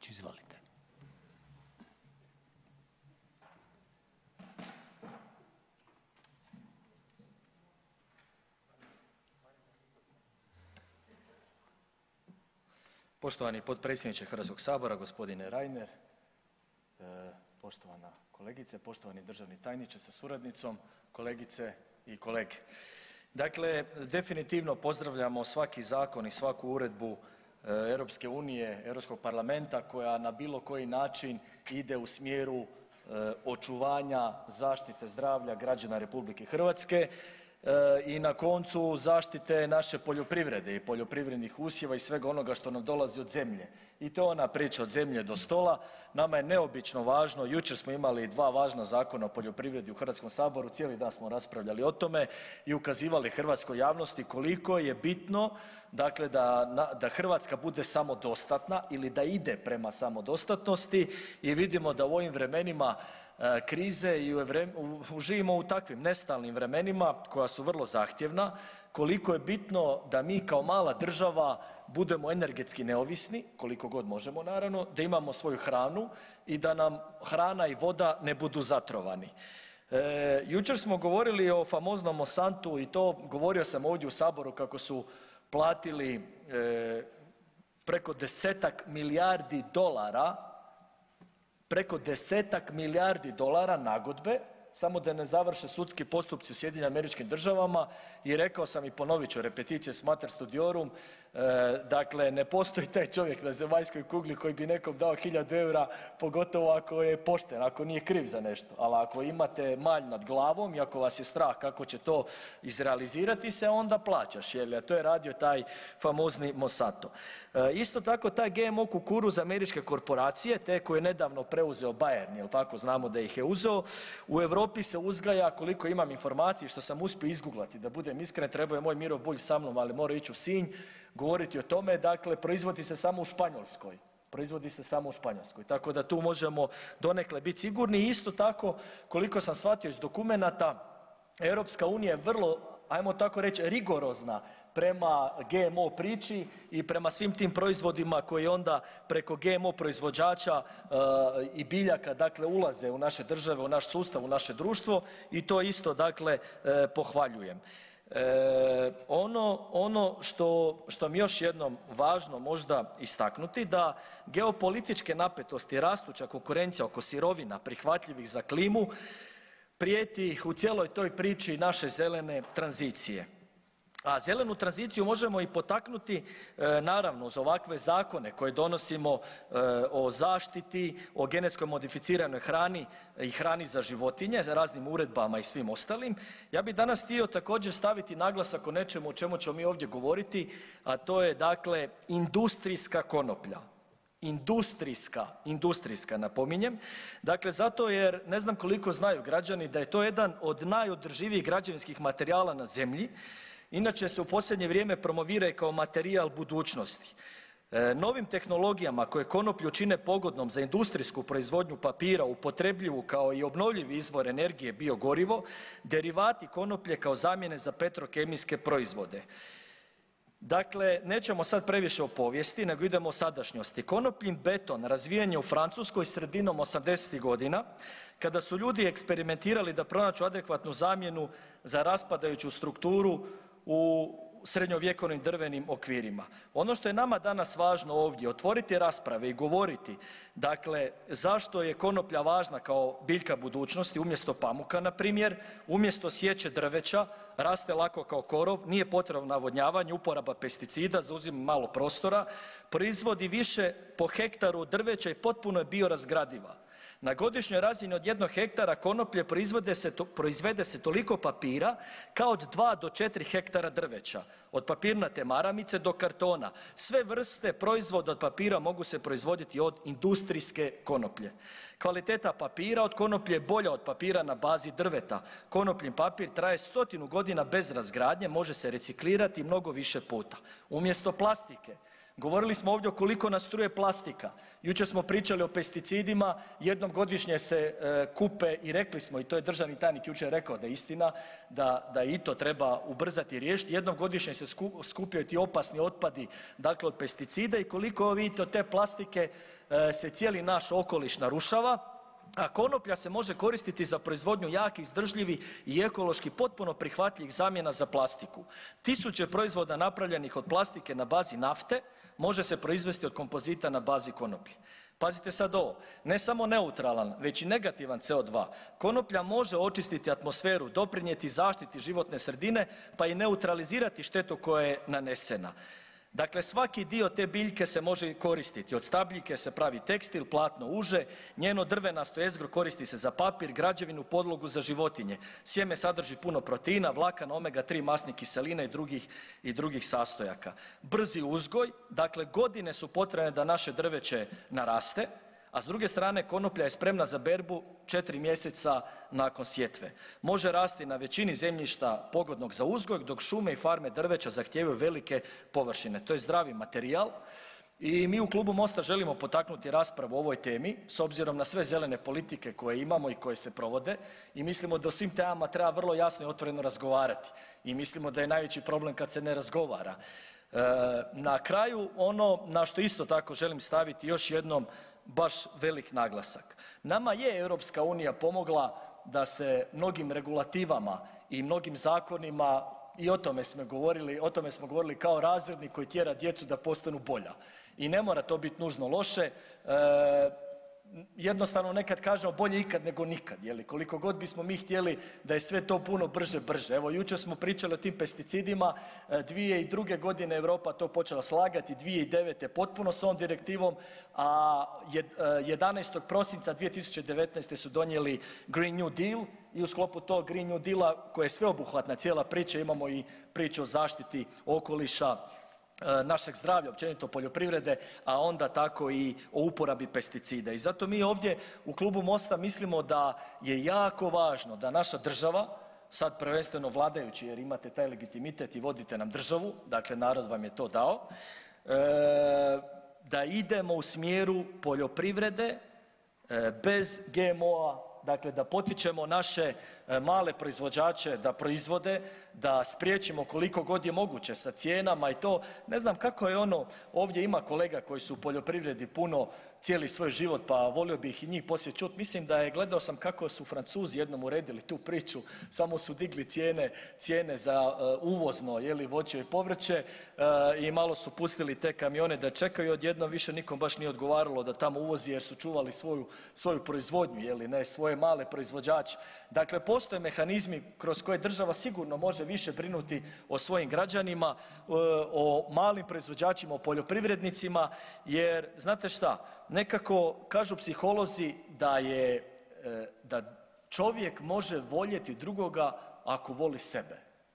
Plenković, izvolite. Poštovani potpredsjedniče Hrvatskog sabora, gospodine Reiner, poštovana kolegice, poštovani državni tajniče sa suradnicom, kolegice i kolege. Dakle, definitivno pozdravljamo svaki zakon i svaku uredbu Europske unije, Europskog parlamenta koja na bilo koji način ide u smjeru očuvanja zaštite zdravlja građana Republike Hrvatske i na koncu zaštite naše poljoprivrede i poljoprivrednih usjeva i svega onoga što nam dolazi od zemlje. I to je ona priča od zemlje do stola. Nama je neobično važno, jučer smo imali 2 važna zakona o poljoprivredi u Hrvatskom saboru, cijeli dan smo raspravljali o tome i ukazivali hrvatskoj javnosti koliko je bitno dakle da Hrvatska bude samodostatna ili da ide prema samodostatnosti i vidimo da u ovim vremenima krize i živimo u takvim nestalnim vremenima koja su vrlo zahtjevna, koliko je bitno da mi kao mala država budemo energetski neovisni, koliko god možemo naravno, da imamo svoju hranu i da nam hrana i voda ne budu zatrovani. Jučer smo govorili o famoznom Monsantu i to govorio sam ovdje u saboru kako su platili preko 10-ak milijardi dolara, preko 10-ak milijardi dolara nagodbe samo da ne završe sudski postupci u SAD-u i rekao sam i ponovit ću repetitio est mater studiorum, dakle ne postoji taj čovjek na zemaljskoj kugli koji bi nekom dao 1.000 eura pogotovo ako je pošten, ako nije kriv za nešto, ali ako imate malj nad glavom i ako vas je strah kako će to izrealizirati se onda plaćaš, a to je radio taj famozni Monsanto. Isto tako taj GMO kukuruz američke korporacije, te koje je nedavno preuzeo Bayer, jel tako, znamo da ih je uzeo, u Europi se uzgaja, koliko imam informacije što sam uspio izguglati, da budem iskren, trebao je moj Miro Bulj sa mnom, ali mora ići u Sinj govoriti o tome, dakle proizvodi se samo u Španjolskoj. Proizvodi se samo u Španjolskoj, tako da tu možemo donekle biti sigurni. I isto tako, koliko sam shvatio iz dokumenata, Europska unija je vrlo, ajmo tako reći, rigorozna prema GMO priči i prema svim tim proizvodima koji onda preko GMO proizvođača i biljaka dakle ulaze u naše države, u naš sustav, u naše društvo i to isto dakle pohvaljujem. Ono što mi još jednom važno možda istaknuti da geopolitičke napetosti, rastuća konkurencija oko sirovina prihvatljivih za klimu prijeti u cijeloj toj priči naše zelene tranzicije. A zelenu tranziciju možemo i potaknuti naravno uz ovakve zakone koje donosimo o zaštiti, o genetskoj modificiranoj hrani i hrani za životinje, za raznim uredbama i svim ostalim. Ja bih danas htio također staviti naglasak o nečemu o čemu ćemo mi ovdje govoriti, a to je dakle industrijska konoplja. Industrijska napominjem, dakle zato jer ne znam koliko znaju građani da je to jedan od najodrživijih građevinskih materijala na zemlji. Inače se u posljednje vrijeme promovira i kao materijal budućnosti. Novim tehnologijama koje konoplju čine pogodnom za industrijsku proizvodnju papira, upotrebljivu kao i obnovljivi izvor energije biogorivo, derivati konoplje kao zamjene za petrokemijske proizvode. Dakle, nećemo sad previše o povijesti, nego idemo o sadašnjosti. Konopljin beton razvijen je u Francuskoj sredinom 80-ih godina, kada su ljudi eksperimentirali da pronađu adekvatnu zamjenu za raspadajuću strukturu u srednjovjekovnim drvenim okvirima. Ono što je nama danas važno ovdje, otvoriti rasprave i govoriti, dakle, zašto je konoplja važna kao biljka budućnosti umjesto pamuka, na primjer, umjesto sječe drveća, raste lako kao korov, nije potrebno navodnjavanje, uporaba pesticida, zauzima malo prostora, proizvodi više po hektaru drveća i potpuno je biorazgradiva. Na godišnjoj razini od 1 hektara konoplje proizvede se toliko papira kao od 2 do 4 hektara drveća, od papirnate maramice do kartona. Sve vrste proizvoda od papira mogu se proizvoditi od industrijske konoplje. Kvaliteta papira od konoplje je bolja od papira na bazi drveta. Konopljin papir traje 100 godina bez razgradnje, može se reciklirati mnogo više puta. Umjesto plastike, Govorili smo ovdje koliko nas truje plastika. Jučer smo pričali o pesticidima, jednom godišnje se kupe i rekli smo i to je državni tajnik jučer rekao da je istina, da i to treba ubrzati i riješiti. Jednom godišnje se skupljaju ti opasni otpadi dakle od pesticida i koliko vidite od te plastike se cijeli naš okoliš narušava. A konoplja se može koristiti za proizvodnju jakih, izdržljivih i ekološki potpuno prihvatljivih zamjena za plastiku. Tisuće proizvoda napravljenih od plastike na bazi nafte može se proizvesti od kompozita na bazi konoplje. Pazite sad ovo, ne samo neutralan, već i negativan CO2. Konoplja može očistiti atmosferu, doprinijeti zaštiti životne sredine, pa i neutralizirati štetu koja je nanesena. Dakle, svaki dio te biljke se može koristiti. Od stabljike se pravi tekstil, platno, uže, njeno drvenasto jezgro koristi se za papir, građevinu, podlogu za životinje. Sjeme sadrži puno proteina, vlakana, omega 3 masnih kiselina i drugih sastojaka. Brzi uzgoj, dakle godine su potrebne da naše drveće naraste, a s druge strane konoplja je spremna za berbu 4 mjeseca nakon sjetve. Može rasti na većini zemljišta pogodnog za uzgoj, dok šume i farme drveća zahtijevaju velike površine. To je zdravi materijal i mi u Klubu Mosta želimo potaknuti raspravu o ovoj temi s obzirom na sve zelene politike koje imamo i koje se provode i mislimo da o svim temama treba vrlo jasno i otvoreno razgovarati i mislimo da je najveći problem kad se ne razgovara. Na kraju ono na što isto tako želim staviti još jednom baš velik naglasak. Nama je Europska unija pomogla da se mnogim regulativama i mnogim zakonima i o tome smo govorili kao razrednik koji tjera djecu da postanu bolja. I ne mora to biti nužno loše. Jednostavno nekad kažemo bolje ikad nego nikad, je li, koliko god bismo mi htjeli da je sve to puno brže. Evo jučer smo pričali o tim pesticidima, 2002. godine Europa to počela slagati, 2009. potpuno s ovom direktivom, a 11. prosinca 2019. su donijeli Green New Deal i u sklopu tog Green New Deala koja je sveobuhvatna cijela priča, imamo i priču o zaštiti okoliša, našeg zdravlja, općenito poljoprivrede, a onda tako i o uporabi pesticida. I zato mi ovdje u Klubu Mosta mislimo da je jako važno da naša država, sad prvenstveno vladajući jer imate taj legitimitet i vodite nam državu, dakle narod vam je to dao, da idemo u smjeru poljoprivrede bez GMO-a, dakle da potičemo naše male proizvođače da proizvode, da spriječimo koliko god je moguće sa cijenama i to. Ne znam kako je ono, ovdje ima kolega koji su u poljoprivredi puno cijeli svoj život, pa volio bih i njih poslije čuti. Mislim da je, gledao sam kako su Francuzi jednom uredili tu priču, samo su digli cijene za uvozno voće i povrće i malo su pustili te kamione da čekaju, odjednom više nikom baš nije odgovaralo da tamo uvozi jer su čuvali svoju proizvodnju, ne svoje male proizvođače. Dakle, postoje mehanizmi kroz koje država sigurno može više brinuti o svojim građanima, o malim proizvođačima, o poljoprivrednicima jer znate šta, nekako kažu psiholozi da čovjek može voljeti drugoga ako voli sebe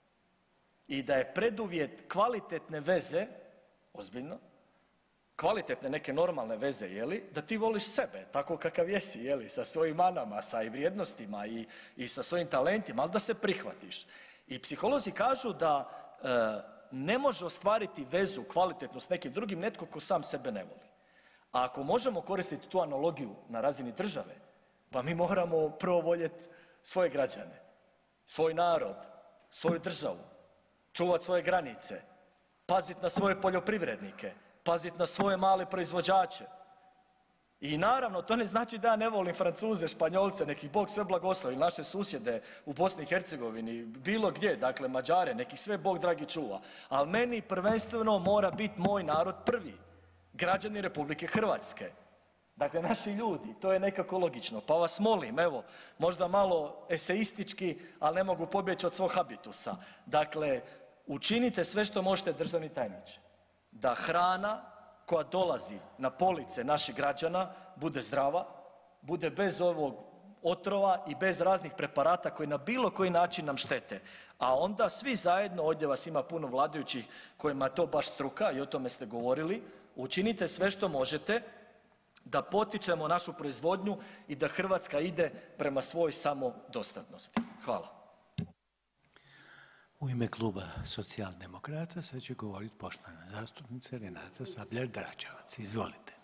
i da je preduvjet kvalitetne veze, ozbiljno, kvalitetne neke normalne veze da ti voliš sebe tako kakav jesi sa svojim manama, sa i vrijednostima i sa svojim talentima, ali da se prihvatiš. I psiholozi kažu da ne može ostvariti vezu kvalitetnu s nekim drugim netko ko sam sebe ne voli. A ako možemo koristiti tu analogiju na razini države, pa mi moramo prvo voljeti svoje građane, svoj narod, svoju državu, čuvati svoje granice, paziti na svoje poljoprivrednike, paziti na svoje male proizvođače. I naravno, to ne znači da ja ne volim Francuze, Španjolce, nekih Bog sve blagoslovi, naše susjede u BiH, bilo gdje, dakle Mađare, nekih sve Bog dragi čuva. Ali meni prvenstveno mora biti moj narod prvi, građani RH. Dakle, naši ljudi, to je nekako logično. Pa vas molim, evo, možda malo eseistički, ali ne mogu pobjeći od svog habitusa. Dakle, učinite sve što možete, državni tajniče, da hrana koja dolazi na police naših građana bude zdrava, bude bez ovog otrova i bez raznih preparata koji na bilo koji način nam štete. A onda svi zajedno, ovdje vas ima puno vladajućih kojima je to baš struka i o tome ste govorili, učinite sve što možete da potičemo našu proizvodnju i da Hrvatska ide prema svojoj samodostatnosti. Hvala. U ime Kluba Socijaldemokrata sad će govoriti poštovana zastupnica Renata Sabljar-Dračevac, izvolite.